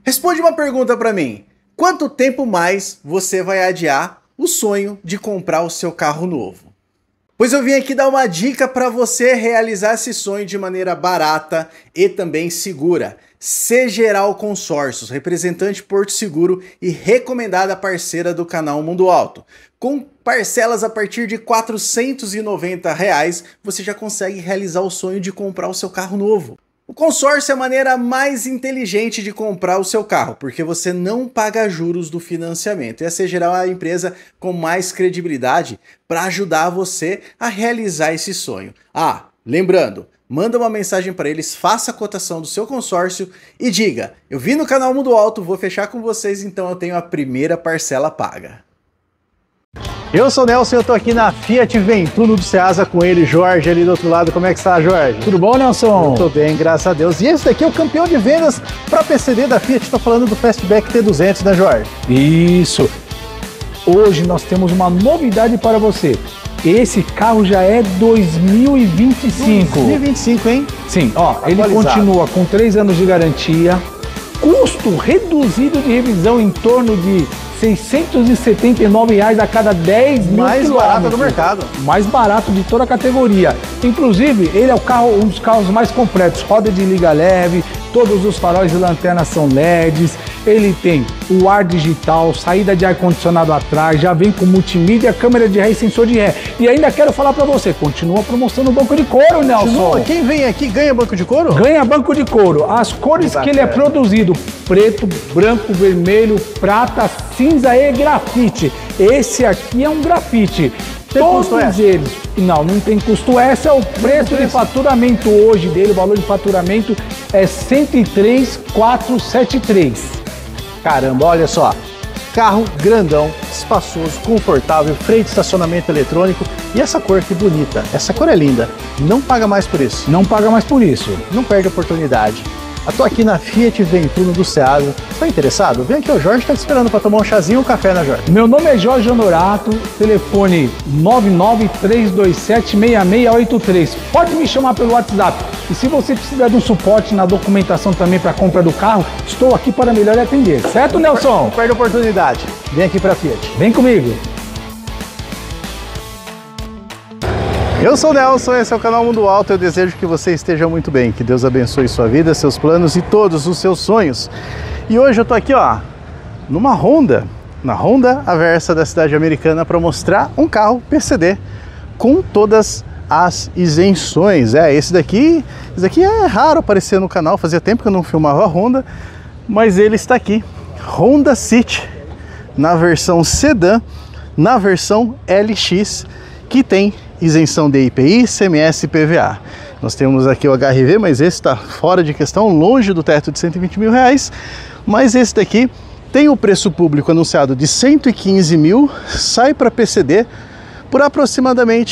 Responde uma pergunta para mim. Quanto tempo mais você vai adiar o sonho de comprar o seu carro novo? Pois eu vim aqui dar uma dica para você realizar esse sonho de maneira barata e também segura. Cgeral Consórcios, representante Porto Seguro e recomendada parceira do canal Mundo Alto. Com parcelas a partir de R$ 490, você já consegue realizar o sonho de comprar o seu carro novo. O consórcio é a maneira mais inteligente de comprar o seu carro, porque você não paga juros do financiamento. E a Cgeral é a empresa com mais credibilidade para ajudar você a realizar esse sonho. Lembrando, manda uma mensagem para eles, faça a cotação do seu consórcio e diga: eu vi no canal Mundo Alto, vou fechar com vocês, então eu tenho a primeira parcela paga. Eu sou o Nelson e eu tô aqui na Fiat Ventuno do Ceasa com ele, Jorge, ali do outro lado. Como é que está, Jorge? Tudo bom, Nelson? Tô bem, graças a Deus. E esse daqui é o campeão de vendas para PCD da Fiat. Tô falando do Fastback T200, né, Jorge? Isso. Hoje nós temos uma novidade para você. Esse carro já é 2025. 2025, hein? Sim, ó, atualizado. Ele continua com 3 anos de garantia, custo reduzido de revisão em torno de R$ 679 a cada 10 mil mais quilômetros. barato do mercado. Mais barato de toda a categoria. Inclusive, ele é um dos carros mais completos. Roda de liga leve, todos os faróis e lanternas são LEDs. Ele tem o ar digital, saída de ar-condicionado atrás, já vem com multimídia, câmera de ré e sensor de ré. E ainda quero falar para você, continua a promoção no banco de couro, Nelson. Continua. Quem vem aqui ganha banco de couro? Ganha banco de couro. As cores que ele é produzido: preto, branco, vermelho, prata, cinza e grafite. Esse aqui é um grafite. Tem custo Todos eles. Não tem custo. Esse é o preço de faturamento hoje dele. O valor de faturamento é 103.473. Caramba, olha só. Carro grandão, espaçoso, confortável, freio de estacionamento eletrônico. E essa cor que bonita. Essa cor é linda. Não paga mais por isso. Não paga mais por isso. Não perde a oportunidade. Eu tô aqui na Fiat Ventuno do Ceasa. Tá interessado? Vem aqui, o Jorge tá te esperando para tomar um chazinho ou um café, né, Jorge? Meu nome é Jorge Honorato, telefone 993276683. Pode me chamar pelo WhatsApp. E se você precisar de um suporte na documentação também para compra do carro, estou aqui para melhor atender. Certo, Nelson? Não perde a oportunidade. Vem aqui pra Fiat. Vem comigo. Eu sou o Nelson, esse é o canal Mundo Alto. Eu desejo que você esteja muito bem, que Deus abençoe sua vida, seus planos e todos os seus sonhos. E hoje eu tô aqui, ó, numa Honda, na Honda Aversa da cidade americana, para mostrar um carro PCD com todas as isenções. Esse daqui é raro aparecer no canal, fazia tempo que eu não filmava a Honda, mas ele está aqui, Honda City, na versão sedã, na versão LX, que tem isenção de IPI, ICMS e PVA. Nós temos aqui o HRV, mas esse está fora de questão, longe do teto de R$120 mil. Mas esse daqui tem o preço público anunciado de 115 mil, sai para PCD por aproximadamente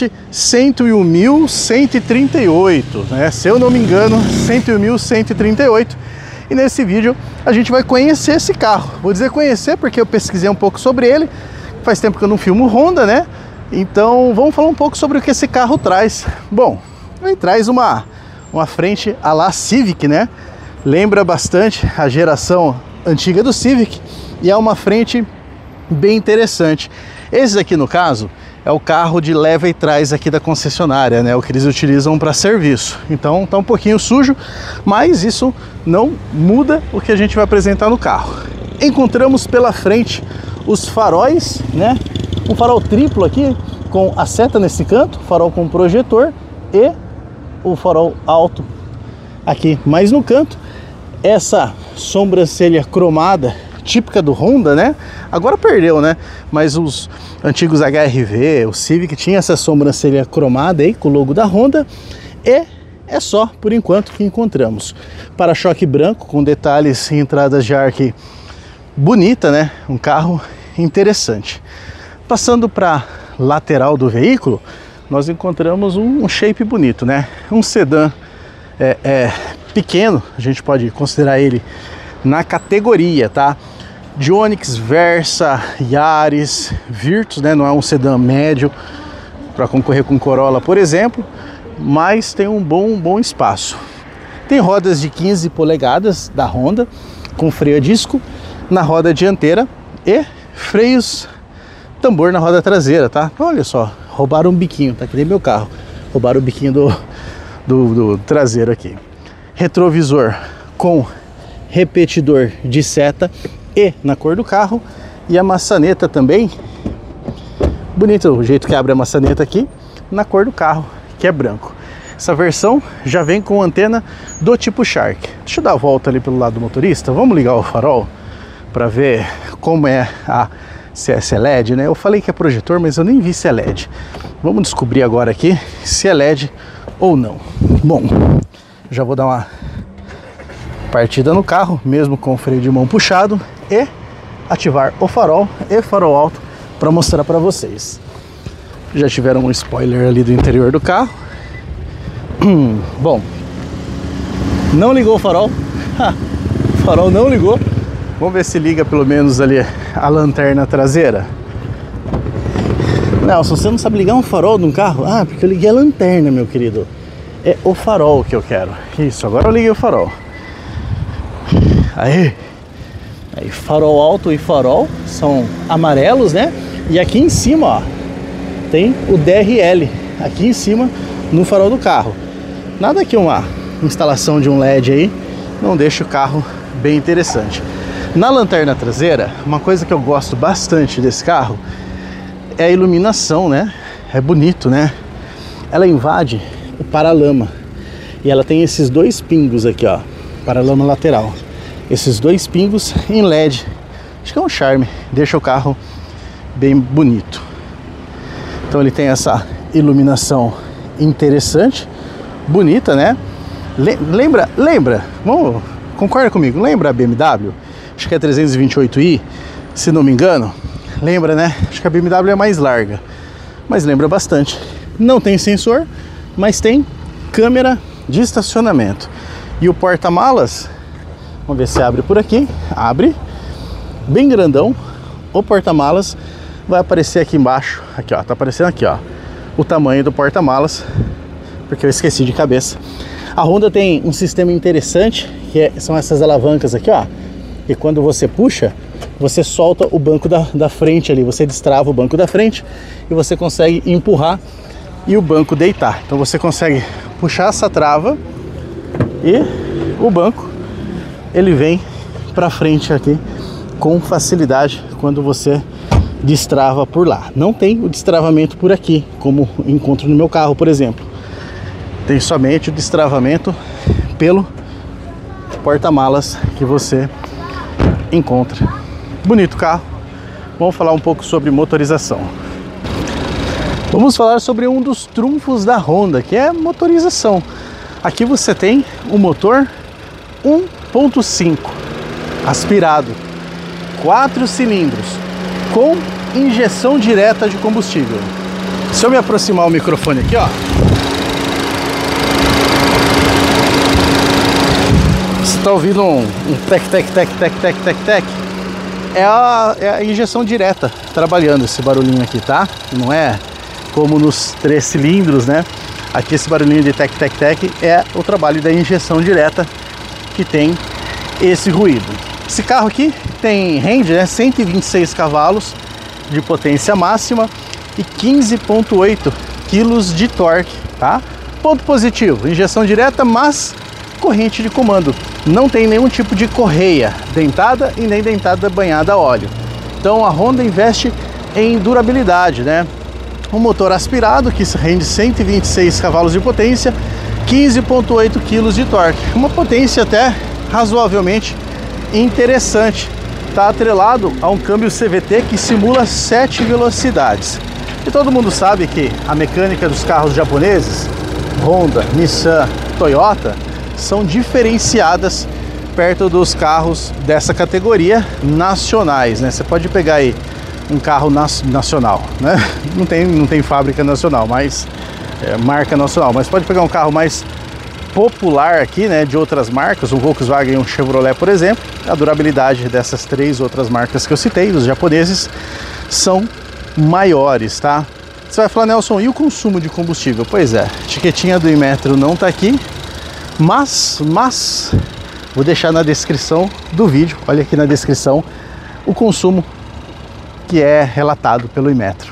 101.138, né? Se eu não me engano, 101.138. E nesse vídeo a gente vai conhecer esse carro. Vou dizer conhecer porque eu pesquisei um pouco sobre ele. Faz tempo que eu não filmo Honda, né? Então vamos falar um pouco sobre o que esse carro traz. Bom, ele traz uma frente à la Civic, né? Lembra bastante a geração antiga do Civic e é uma frente bem interessante. Esse aqui, no caso, é o carro de leva e trás aqui da concessionária, né? O que eles utilizam para serviço. Então tá um pouquinho sujo, mas isso não muda o que a gente vai apresentar no carro. Encontramos pela frente os faróis, né? Um farol triplo aqui, com a seta nesse canto, farol com projetor e o farol alto aqui mais no canto. Essa sobrancelha cromada, típica do Honda, né? Agora perdeu, né? Mas os antigos HRV, o Civic tinha essa sobrancelha cromada aí, com o logo da Honda. E é só, por enquanto, que encontramos. Para-choque branco, com detalhes e entradas de ar aqui bonita, né? Um carro interessante. Passando para lateral do veículo, nós encontramos um shape bonito, né? Um sedã pequeno, a gente pode considerar ele na categoria, tá? De Onix, Versa, Yaris, Virtus, né? Não é um sedã médio para concorrer com Corolla, por exemplo, mas tem um bom espaço. Tem rodas de 15 polegadas da Honda, com freio a disco na roda dianteira e freios tambor na roda traseira, tá? Olha só, roubaram um biquinho, tá? Que nem meu carro, roubaram o biquinho do traseiro aqui. Retrovisor com repetidor de seta e na cor do carro, e a maçaneta também, bonito o jeito que abre a maçaneta aqui, na cor do carro, que é branco. Essa versão já vem com antena do tipo Shark. Deixa eu dar a volta ali pelo lado do motorista, vamos ligar o farol para ver como é se é LED, né? Eu falei que é projetor, mas eu nem vi se é LED. Vamos descobrir agora aqui se é LED ou não. Bom, já vou dar uma partida no carro, mesmo com o freio de mão puxado, e ativar o farol e farol alto para mostrar para vocês. Já tiveram um spoiler ali do interior do carro. Bom, não ligou o farol. O farol não ligou. Vamos ver se liga pelo menos ali a lanterna traseira. Nelson, você não sabe ligar um farol num carro? Ah, porque eu liguei a lanterna, meu querido. É o farol que eu quero. Isso, agora eu liguei o farol. Aí, farol alto e farol são amarelos, né? E aqui em cima, ó, tem o DRL aqui em cima no farol do carro. Nada que uma instalação de um LED aí não deixa o carro bem interessante. Na lanterna traseira, uma coisa que eu gosto bastante desse carro é a iluminação, né? É bonito, né? Ela invade o paralama e ela tem esses dois pingos aqui, ó, paralama lateral. Esses dois pingos em LED. Acho que é um charme, deixa o carro bem bonito. Então ele tem essa iluminação interessante, bonita, né? Lembra, vamos, concorda comigo, lembra a BMW? Acho que é 328i, se não me engano. Lembra, né? Acho que a BMW é mais larga, mas lembra bastante. Não tem sensor, mas tem câmera de estacionamento. E o porta-malas, vamos ver se abre por aqui. Abre, bem grandão. O porta-malas vai aparecer aqui embaixo. Aqui, ó, tá aparecendo aqui, ó, o tamanho do porta-malas, porque eu esqueci de cabeça. A Honda tem um sistema interessante, que são essas alavancas aqui, ó. E quando você puxa, você solta o banco da frente ali, você destrava o banco da frente e você consegue empurrar e o banco deitar. Então você consegue puxar essa trava e o banco ele vem para frente aqui com facilidade quando você destrava por lá. Não tem o destravamento por aqui, como encontro no meu carro, por exemplo. Tem somente o destravamento pelo porta-malas que você encontra. Bonito carro. Vamos falar um pouco sobre motorização. Vamos falar sobre um dos trunfos da Honda, que é a motorização. Aqui você tem o motor 1.5 aspirado, 4 cilindros, com injeção direta de combustível. Se eu me aproximar o microfone aqui, ó, você está ouvindo um tec. É a injeção direta trabalhando, esse barulhinho aqui, tá? Não é como nos 3 cilindros, né? Aqui esse barulhinho de tec é o trabalho da injeção direta que tem esse ruído. Esse carro aqui rende, né, 126 cavalos de potência máxima e 15,8 kg de torque, tá? Ponto positivo, injeção direta, mas corrente de comando. Não tem nenhum tipo de correia dentada e nem dentada banhada a óleo. Então a Honda investe em durabilidade, né? Um motor aspirado que rende 126 cavalos de potência, 15,8 kg de torque. Uma potência até razoavelmente interessante. Está atrelado a um câmbio CVT que simula 7 velocidades. E todo mundo sabe que a mecânica dos carros japoneses, Honda, Nissan, Toyota, são diferenciadas perto dos carros dessa categoria nacionais, né? Você pode pegar aí um carro nacional, né? Não tem fábrica nacional, mas marca nacional, mas pode pegar um carro mais popular aqui, né, de outras marcas, um Volkswagen e um Chevrolet, por exemplo. A durabilidade dessas 3 outras marcas que eu citei, dos japoneses, são maiores, tá? Você vai falar, Nelson, e o consumo de combustível? Pois é, a etiquetinha do Inmetro não tá aqui, mas Vou deixar na descrição do vídeo, olha aqui na descrição, o consumo que é relatado pelo Inmetro.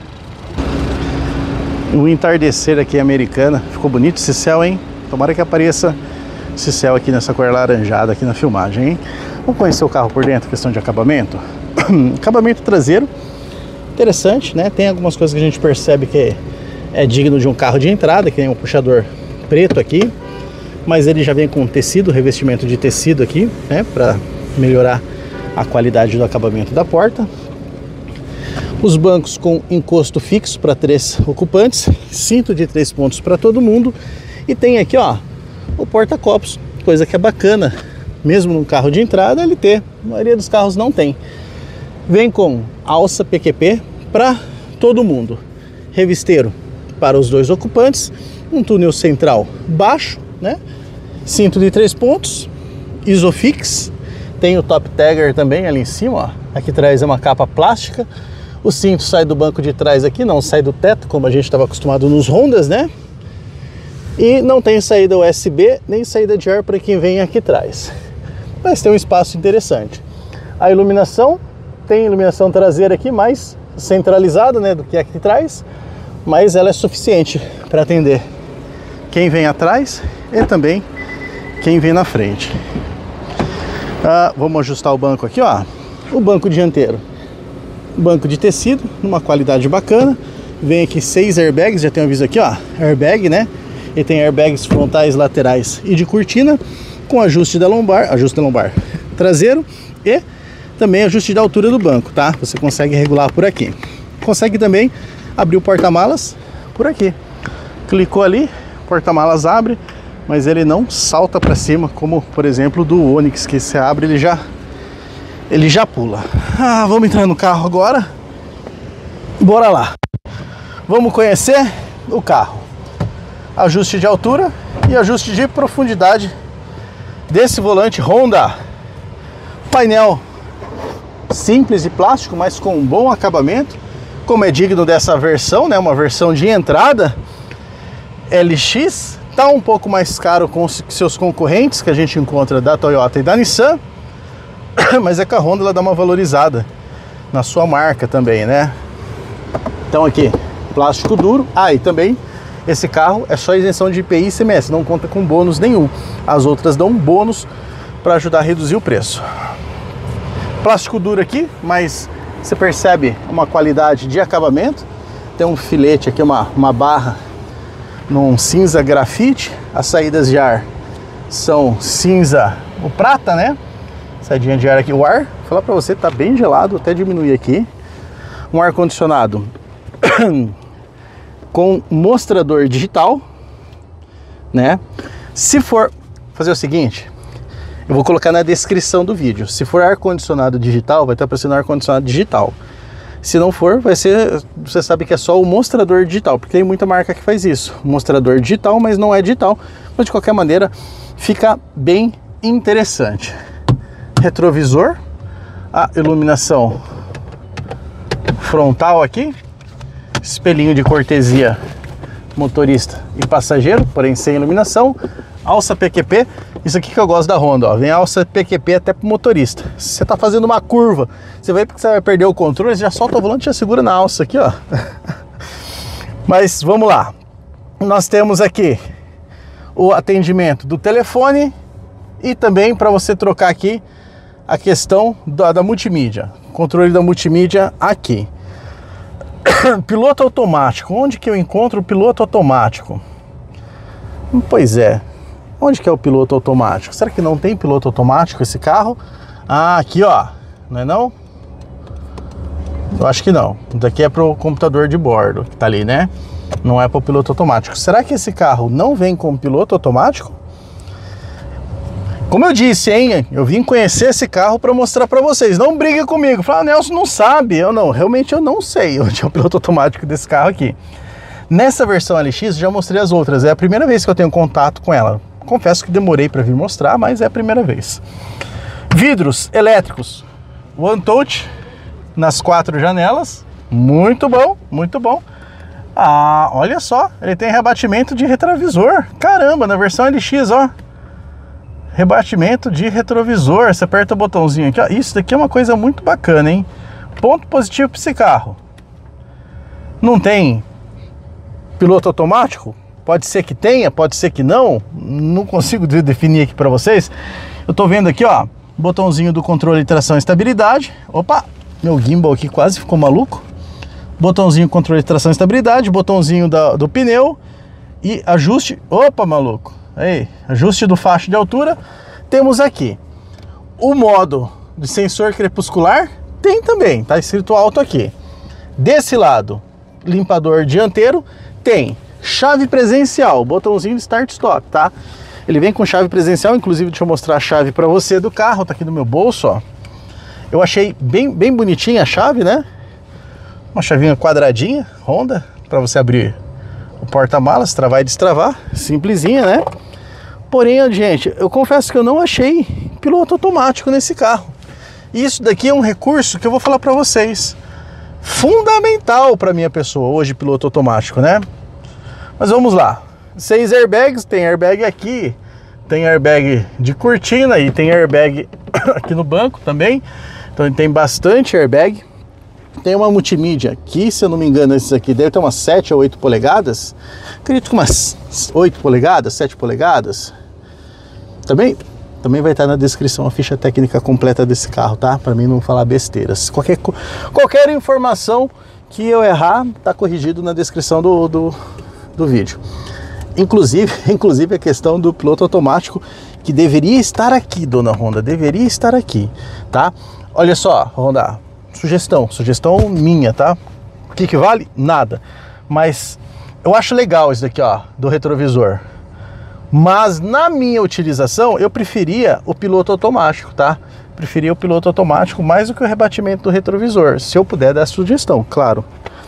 O entardecer aqui em Americana, ficou bonito esse céu, hein? Tomara que apareça esse céu aqui nessa cor laranjada aqui na filmagem, hein? Vamos conhecer o carro por dentro, questão de acabamento. Acabamento traseiro, interessante, né? Tem algumas coisas que a gente percebe que é digno de um carro de entrada, que nem um puxador preto aqui, mas ele já vem com tecido, revestimento de tecido aqui, né? Para melhorar a qualidade do acabamento da porta. Os bancos com encosto fixo para 3 ocupantes, cinto de 3 pontos para todo mundo, e tem aqui, ó, o porta-copos, coisa que é bacana, mesmo num carro de entrada ele ter, a maioria dos carros não tem. Vem com alça PQP para todo mundo, revisteiro para os 2 ocupantes, um túnel central baixo, né? Cinto de 3 pontos, Isofix, tem o top tagger também ali em cima, ó. Aqui atrás é uma capa plástica. O cinto sai do banco de trás aqui, não sai do teto, como a gente estava acostumado nos Hondas, né? E não tem saída USB, nem saída de ar para quem vem aqui atrás. Mas tem um espaço interessante. A iluminação, tem iluminação traseira aqui, mais centralizada, né, do que aqui atrás, mas ela é suficiente para atender quem vem atrás e também quem vem na frente. Vamos ajustar o banco aqui, ó. O banco dianteiro. Banco de tecido, numa qualidade bacana. Vem aqui 6 airbags, já tem um aviso aqui, ó, airbag, né? E tem airbags frontais, laterais e de cortina, com ajuste da lombar traseiro e também ajuste da altura do banco, tá? Você consegue regular por aqui. Consegue também abrir o porta-malas por aqui. Clicou ali, porta-malas abre, mas ele não salta para cima, como por exemplo do Onix, que você abre ele já pula. Vamos entrar no carro agora. Bora lá. Vamos conhecer o carro. Ajuste de altura e ajuste de profundidade desse volante Honda. Painel simples e plástico, mas com um bom acabamento, como é digno dessa versão, né? Uma versão de entrada LX. Tá um pouco mais caro com os seus concorrentes que a gente encontra da Toyota e da Nissan. Mas é que a Honda ela dá uma valorizada na sua marca também, né? Então aqui, plástico duro. E também esse carro é só isenção de IPI e ICMS, não conta com bônus nenhum. As outras dão bônus para ajudar a reduzir o preço. Plástico duro aqui, mas você percebe uma qualidade de acabamento. Tem um filete aqui, uma barra num cinza grafite. As saídas de ar são cinza, o prata, né? Saidinha de ar aqui, o ar, vou falar pra você, tá bem gelado, até diminuir aqui. Um ar-condicionado com mostrador digital, né? Se for fazer o seguinte, eu vou colocar na descrição do vídeo. Se for ar-condicionado digital, vai estar aparecendo ar-condicionado digital. Se não for, vai ser, você sabe que é só o mostrador digital, porque tem muita marca que faz isso. Mostrador digital, mas não é digital. Mas de qualquer maneira, fica bem interessante. Retrovisor, a iluminação frontal aqui, espelhinho de cortesia motorista e passageiro, porém sem iluminação, alça PQP, isso aqui que eu gosto da Honda, ó, vem alça PQP até pro motorista. Se você tá fazendo uma curva, você vai porque você vai perder o controle, você já solta o volante e já segura na alça aqui, ó. Mas vamos lá, nós temos aqui o atendimento do telefone e também para você trocar aqui a questão da multimídia, controle da multimídia aqui. Piloto automático, onde que eu encontro o piloto automático? Pois é, onde que é o piloto automático? Será que não tem piloto automático esse carro? Aqui ó, não é não? Eu acho que não, daqui é pro computador de bordo, que tá ali, né? Não é pro piloto automático. Será que esse carro não vem com piloto automático? Como eu disse, hein, eu vim conhecer esse carro para mostrar para vocês. Não briga comigo. Fala, Nelson não sabe. Realmente eu não sei onde é o piloto automático desse carro aqui. Nessa versão LX já mostrei as outras. É a primeira vez que eu tenho contato com ela. Confesso que demorei para vir mostrar, mas é a primeira vez. Vidros elétricos. One Touch nas 4 janelas. Muito bom, muito bom. Olha só, ele tem rebatimento de retrovisor. Caramba, na versão LX, ó. rebatimento de retrovisor. Você aperta o botãozinho aqui, ó. Isso daqui é uma coisa muito bacana, hein? Ponto positivo para esse carro. Não tem piloto automático? Pode ser que tenha, pode ser que não. Não consigo definir aqui para vocês. Eu tô vendo aqui, ó, botãozinho do controle de tração e estabilidade. Opa, meu gimbal aqui quase ficou maluco. Botãozinho controle de tração e estabilidade, botãozinho do pneu e ajuste. Opa, maluco. Aí, ajuste do faixa de altura. Temos aqui o modo de sensor crepuscular. Tem também, tá escrito alto aqui. Desse lado, limpador dianteiro. Tem chave presencial, botãozinho de start stop, tá? Ele vem com chave presencial, inclusive deixa eu mostrar a chave para você do carro, tá aqui no meu bolso, ó. Eu achei bem bonitinha a chave, né? Uma chavinha quadradinha, Honda, para você abrir o porta-malas, travar e destravar, simplesinha, né? Porém, gente, eu confesso que eu não achei piloto automático nesse carro. Isso daqui é um recurso que eu vou falar para vocês, fundamental para minha pessoa hoje, piloto automático, né? Mas vamos lá. 6 airbags, tem airbag aqui, tem airbag de cortina e tem airbag aqui no banco também. Então tem bastante airbag. Tem uma multimídia aqui, se eu não me engano, esses aqui deve ter umas 7 ou 8 polegadas. Acredito que umas 8 polegadas, 7 polegadas. Também vai estar na descrição a ficha técnica completa desse carro, tá? Para mim não falar besteiras. Qualquer informação que eu errar, tá corrigido na descrição do vídeo. Inclusive a questão do piloto automático, que deveria estar aqui, dona Honda, deveria estar aqui, tá? Olha só, Honda, sugestão minha, tá? O que vale? Nada. Mas eu acho legal isso daqui, ó, do retrovisor. Mas na minha utilização, eu preferia o piloto automático, tá? Preferia o piloto automático mais do que o rebatimento do retrovisor, se eu puder dar sugestão, claro.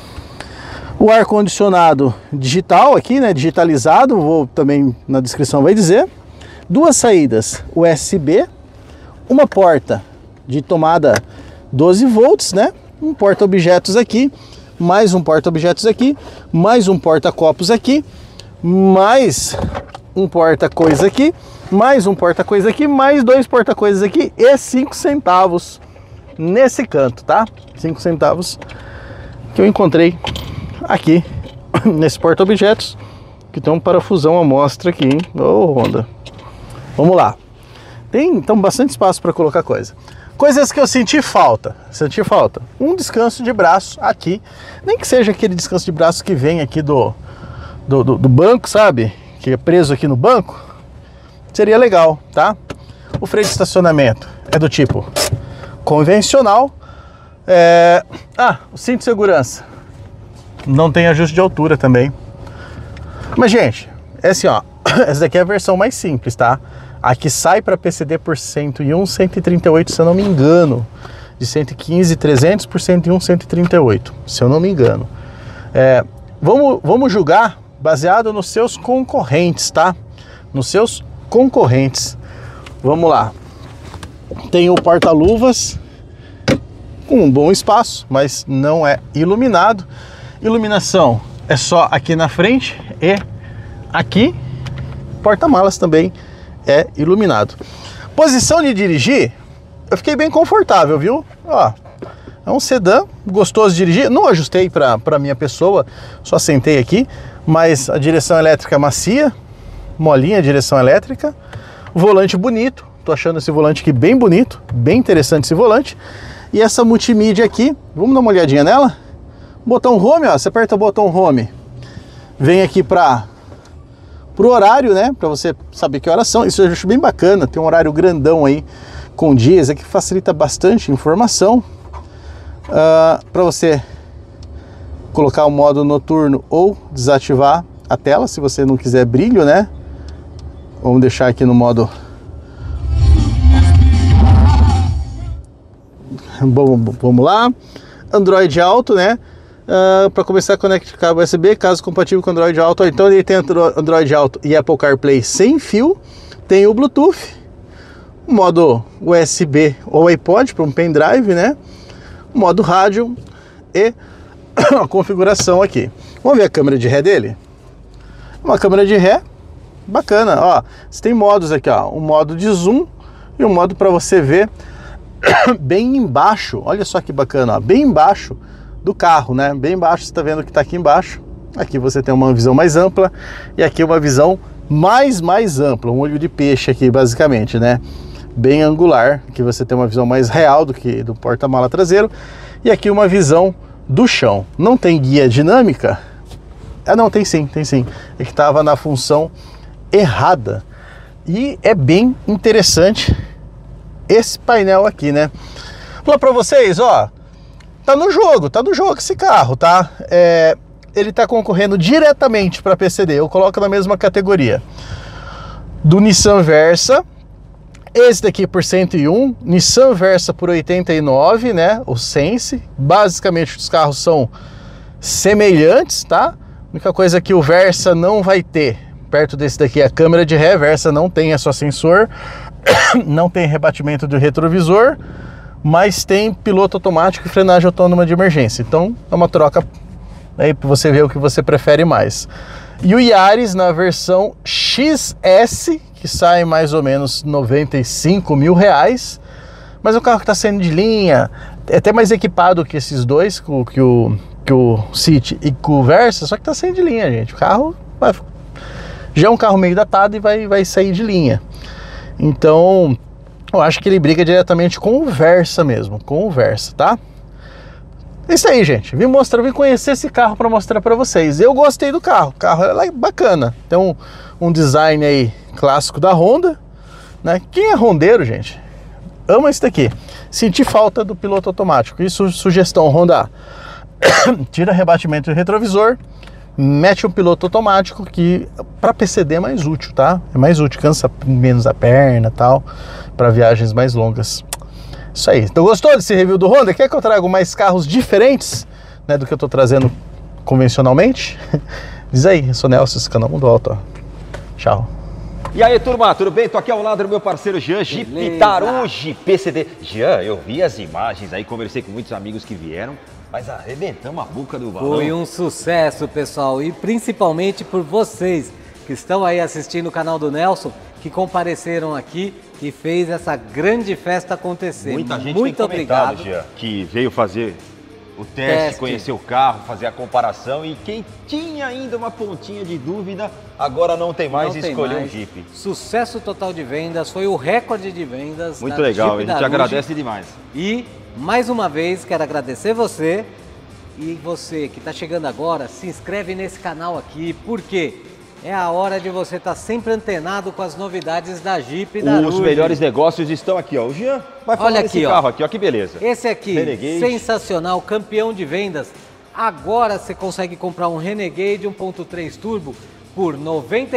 O ar-condicionado digital aqui, né? Digitalizado, vou também na descrição vai dizer. 2 saídas USB, uma porta de tomada 12 volts, né? Um porta-objetos aqui, mais um porta-objetos aqui, mais um porta-copos aqui, mais um porta-coisa aqui, mais um porta-coisa aqui, mais 2 porta-coisas aqui e 5 centavos nesse canto, tá? 5 centavos que eu encontrei aqui nesse porta-objetos, que tem um parafusão à mostra aqui, hein? Ô, Honda. Vamos lá. Tem então bastante espaço para colocar coisa. Coisas que eu senti falta. Um descanso de braço aqui. Nem que seja aquele descanso de braço que vem aqui do banco, sabe? Que é preso aqui no banco. Seria legal, tá? O freio de estacionamento é do tipo convencional. O cinto de segurança não tem ajuste de altura também. Mas, gente, é assim, ó. Essa daqui é a versão mais simples, tá? Aqui sai para PCD por 101, 138, se eu não me engano. De 115, 300 por 101, 138, se eu não me engano. Vamos julgar baseado nos seus concorrentes, tá? Nos seus concorrentes. Vamos lá. Tem o porta-luvas com um bom espaço, mas não é iluminado. Iluminação é só aqui na frente e aqui. Porta-malas também é iluminado. Posição de dirigir, eu fiquei bem confortável, viu? Ó, é um sedã gostoso de dirigir. Não ajustei para minha pessoa, só sentei aqui, mas a direção elétrica é macia, molinha a direção elétrica. Volante bonito, tô achando esse volante aqui bem bonito, bem interessante esse volante. E essa multimídia aqui, vamos dar uma olhadinha nela? Botão home, ó, você aperta o botão home, vem aqui pro horário, né, para você saber que horas são. Isso eu acho bem bacana, tem um horário grandão aí com dias aqui, facilita bastante informação. Para você colocar o modo noturno ou desativar a tela, se você não quiser brilho, né. Vamos deixar aqui no modo... Vamos lá. Android Auto, né. Para começar a conectar cabo USB, caso compatível com Android Auto. Então ele tem Android Auto e Apple CarPlay sem fio. Tem o Bluetooth, modo USB ou iPod para um pendrive, né? Modo rádio e a configuração aqui. Vamos ver a câmera de ré dele? Uma câmera de ré Bacana, ó. Você tem modos aqui, ó. Um modo de zoom e um modo para você ver bem embaixo. Olha só que bacana, ó. Bem embaixo do carro, né? Bem embaixo, você tá vendo que tá aqui embaixo. Aqui você tem uma visão mais ampla e aqui uma visão mais ampla. Um olho de peixe aqui, basicamente, né? Bem angular, que você tem uma visão mais real do que do porta-mala traseiro. E aqui uma visão do chão. Não tem guia dinâmica? Ah, não, tem sim, tem sim. É que estava na função errada. E é bem interessante esse painel aqui, né? Vou falar para vocês, ó, tá no jogo esse carro, tá? Ele tá concorrendo diretamente para PCD, eu coloco na mesma categoria do Nissan Versa. Esse daqui por 101, Nissan Versa por 89, né? O Sense. Basicamente os carros são semelhantes, tá? A única coisa que o Versa não vai ter, perto desse daqui, é a câmera de ré. Versa não tem, é só sensor. Não tem rebatimento do retrovisor, mas tem piloto automático e frenagem autônoma de emergência. Então é uma troca aí para você ver o que você prefere mais. E o Yaris na versão XS, que sai mais ou menos 95 mil reais, mas o carro que está saindo de linha, é até mais equipado que esses dois, que o City e que o Versa, só que está saindo de linha, gente. O carro já é um carro meio datado e vai sair de linha. Então, eu acho que ele briga diretamente com o Versa mesmo, com o Versa, tá? É isso aí, gente. Vim conhecer esse carro para mostrar para vocês. Eu gostei do carro. O carro é bacana. Tem um design aí clássico da Honda, né? Quem é hondeiro, gente, ama esse daqui. Senti falta do piloto automático. Isso, sugestão, Honda. Tira rebatimento do retrovisor, mete um piloto automático, que para PCD é mais útil, tá? É mais útil, cansa menos a perna e tal, para viagens mais longas. Isso aí. Então, gostou desse review do Honda? Quer que eu traga mais carros diferentes, né, do que eu tô trazendo convencionalmente? Diz aí, eu sou Nelson, esse canal Mundo Alto, ó. Tchau. E aí, turma, tudo bem? Tô aqui ao lado do meu parceiro Jean, Jeep Tarugi PCD. Jean, eu vi as imagens aí, conversei com muitos amigos que vieram, mas arrebentamos a boca do balão. Foi um sucesso, pessoal, e principalmente por vocês que estão aí assistindo o canal do Nelson, que compareceram aqui e fez essa grande festa acontecer. Muita gente muito tem comentado, obrigado, Jean, que veio fazer o teste, conhecer o carro, fazer a comparação, e quem tinha ainda uma pontinha de dúvida, agora não tem mais, escolheu um Jeep. Sucesso total de vendas, foi o recorde de vendas. Muito legal, a gente agradece demais. E, mais uma vez, quero agradecer você, e você que está chegando agora, se inscreve nesse canal aqui, porque é a hora de você estar sempre antenado com as novidades da Jeep e da Tarugi. Os melhores negócios estão aqui, ó. O Jean vai falar desse carro aqui, ó, que beleza. Esse aqui, Renegade. Sensacional, campeão de vendas. Agora você consegue comprar um Renegade 1.3 Turbo por R$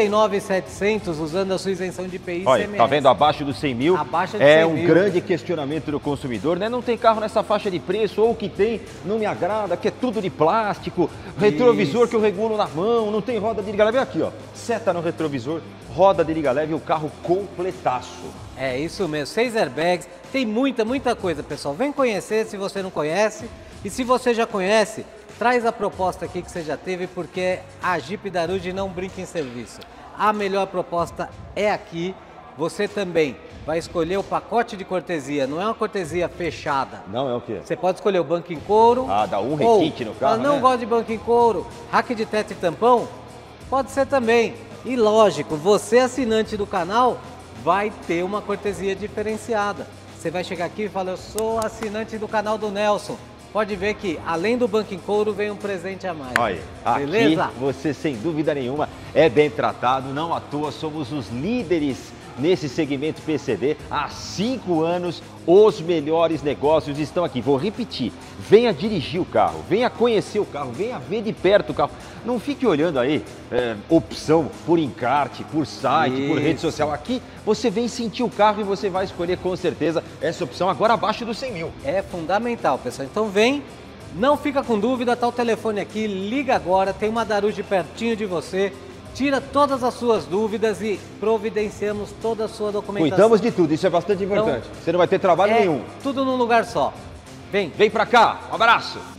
99.700 usando a sua isenção de IPI e Olha, ICMS. tá vendo? Abaixo dos 100 mil. Abaixo de é 100 um mil. grande questionamento do consumidor, né? Não tem carro nessa faixa de preço, ou que tem, não me agrada, que é tudo de plástico, retrovisor que eu regulo na mão, não tem roda de liga leve. Aqui, ó, seta no retrovisor, roda de liga leve e o carro completaço. É isso mesmo, 6 airbags, tem muita coisa, pessoal. Vem conhecer se você não conhece, e se você já conhece, traz a proposta aqui que você já teve, porque a Jeep Tarugi não brinca em serviço. A melhor proposta é aqui. Você também vai escolher o pacote de cortesia, não é uma cortesia fechada. Não é o quê? Você pode escolher o banco em couro. Ah, dá um requinte no carro, não né? gosta de banco em couro, rack de teto e tampão? Pode ser também. E lógico, você assinante do canal vai ter uma cortesia diferenciada. Você vai chegar aqui e falar, eu sou assinante do canal do Nelson. Pode ver que, além do banco em couro, vem um presente a mais. Olha, beleza? Aqui você, sem dúvida nenhuma, é bem tratado. Não à toa, somos os líderes nesse segmento PCD. Há 5 anos, os melhores negócios estão aqui. Vou repetir, venha dirigir o carro, venha conhecer o carro, venha ver de perto o carro. Não fique olhando aí opção por encarte, por site, por rede social. Aqui você vem sentir o carro e você vai escolher com certeza essa opção agora abaixo dos 100 mil. É fundamental, pessoal. Então vem, não fica com dúvida, tá o telefone aqui, liga agora, tem uma Tarugi pertinho de você. Tira todas as suas dúvidas e providenciamos toda a sua documentação. Cuidamos de tudo, isso é bastante importante. Você não vai ter trabalho nenhum. Tudo num lugar só. Vem. Vem pra cá, um abraço.